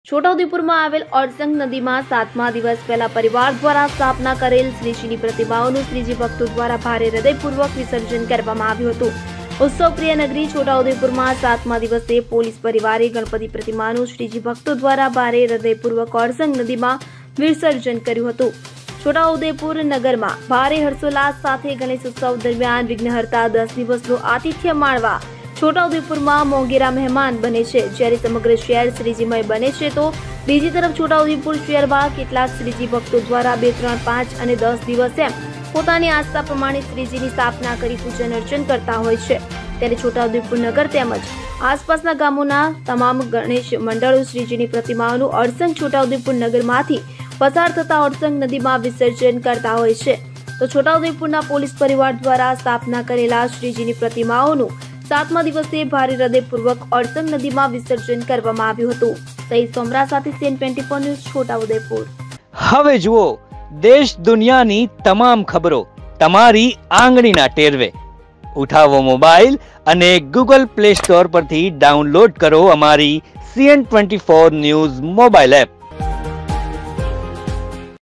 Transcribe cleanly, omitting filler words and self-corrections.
છોટાઉદેપુરમાં આવેલ ઓરસંગ નદીમાં 7મા દિવસ પહેલા પરિવાર દ્વારા સ્થાપના કરેલ શ્રીજીની પ્રતિમાઓનું શ્રીજી ભક્તો દ્વારા ભારે હૃદયપૂર્વક વિસર્જન કરવામાં આવ્યું હતું। ઉત્સવપ્રિય નગરી છોટાઉદેપુરમાં 7મા દિવસે પોલીસ પરિવારે ગણપતિ પ્રતિમાનું શ્રીજી ભક્તો દ્વારા ભારે હૃદયપૂર્વક ઓરસંગ નદીમાં વિસર્જન કર્યું હતું। છોટાઉદેપુર નગરમાં ભારે હર્ષોલ્લાસ સાથે ગણેશ ઉત્સવ દરમિયાન વિઘ્નહર્તા 10 દિવસનું આતિથ્ય માણવા છોટાઉદેપુરમાં મોંઘેરા મહેમાન બને છે। જ્યારે સમગ્ર શહેર શ્રીજીમય બને છે તો બીજી તરફ છોટાઉદેપુર શહેરમાં કેટલાક શ્રીજી ભક્તો દ્વારા 2, 3, 5 અને 10 દિવસ એમ પોતાની આસ્થા પ્રમાણે શ્રીજીની સ્થાપના કરી પૂજન અર્ચન કરતા હોય છે। ત્યારે છોટાઉદેપુર નગર તેમજ આસપાસના ગામોના તમામ ગણેશ મંડળો શ્રીજીની પ્રતિમાઓનું ઓરસંગ છોટાઉદેપુર નગરમાંથી પસાર થતા ઓરસંગ નદીમાં વિસર્જન કરતા હોય છે। તો છોટાઉદેપુરના પોલીસ પરિવાર દ્વારા સ્થાપના કરેલા શ્રીજીની પ્રતિમાઓનું 7મા દિવસે ભારે હૃદયપૂર્વક ઓરસંગ નદીમાં વિસર્જન કરવામાં આવ્યું હતું। સહીદ સોમરા સાથે CN24 ન્યૂઝ છોટાઉદેપુર। હવે જુઓ દેશ દુનિયાની તમામ ખબરો તમારી આંગળીના ટેરવે। ઉઠાવો મોબાઈલ અને Google Play Store પરથી ડાઉનલોડ કરો અમારી CN24 ન્યૂઝ મોબાઈલ એપ।